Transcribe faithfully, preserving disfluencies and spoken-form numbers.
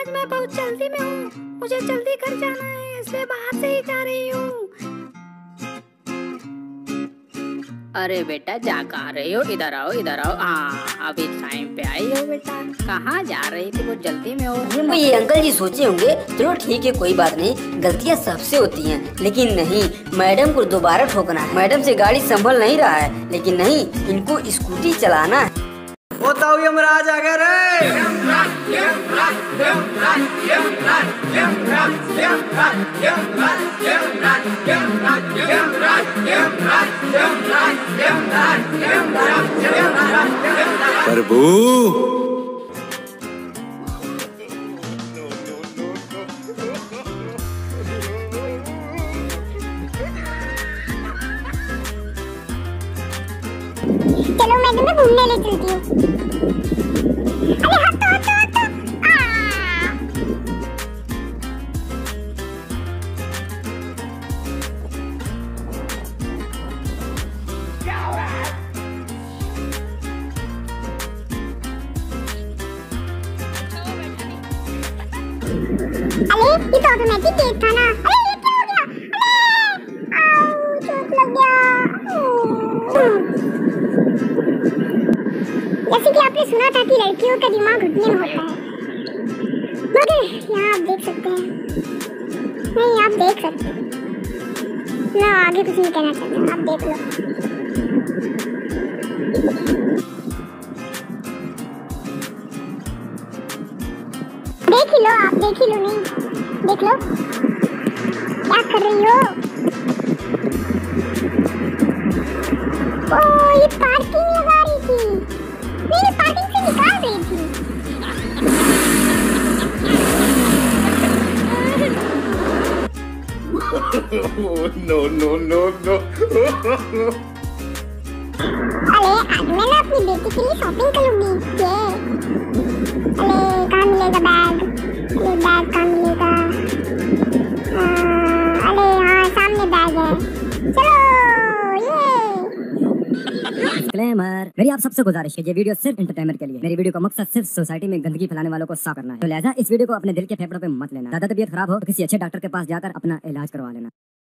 आज मैं बहुत जल्दी में हूँ, मुझे जल्दी घर जाना है, इसलिए बाहर से ही जा रही हूँ। अरे बेटा जा कहाँ रही हो? इधर आओ इधर आओ। हाँ अभी टाइम पे आई हो बेटा। कहाँ जा रही थी? बहुत जल्दी में हो। वो ये अंकल जी सोचे होंगे चलो ठीक है कोई बात नहीं, गलतियाँ सबसे होती हैं, लेकिन नहीं, मैडम को दोबारा ठोकना है। मैडम से गाड़ी संभल नहीं रहा है, लेकिन नहीं, इनको स्कूटी चलाना है। बताओ यमराज आ गए रे। प्रभु चलो मैं तुम्हें घूमने ले चलती हूँ। अरे हटो हटो हटो। अरे ये तो ऑटोमेटिक गेट था ना। अरे ये क्या हो गया? अरे आउ चोट लग गया। जैसे कि आपने सुना था कि लड़कियों का दिमाग घुटने में होता है, मगर यहाँ आप देख सकते हैं, नहीं आप देख सकते हैं ना, आगे कुछ नहीं कहना चाहता, आप देख लो। देख ही लो, आप देख ही लो, नहीं देख लो क्या कर रही हो। ओ ये पार्किंग लगा रही थी, नहीं पार्किंग से निकाल रही थी। No no no no. अरे आज मैं ना अपनी बेटी के लिए शॉपिंग करूंगी। ये अरे कहाँ मिलेगा बैग? अरे बैग कहाँ मिलेगा? आ, अरे हाँ सामने बैग है, चलो ये। डिस्क्लेमर, मेरी आप सबसे गुजारिश है, ये वीडियो सिर्फ एंटरटेनमेंट के लिए। मेरी वीडियो का मकसद सिर्फ सोसाइटी में गंदगी फैलाने वालों को साफ करना है, तो लिहाजा इस वीडियो को अपने दिल के फेफड़ों पे मत लेना। ज्यादा तबीयत खराब हो तो किसी अच्छे डॉक्टर के पास जाकर अपना इलाज करवा लेना।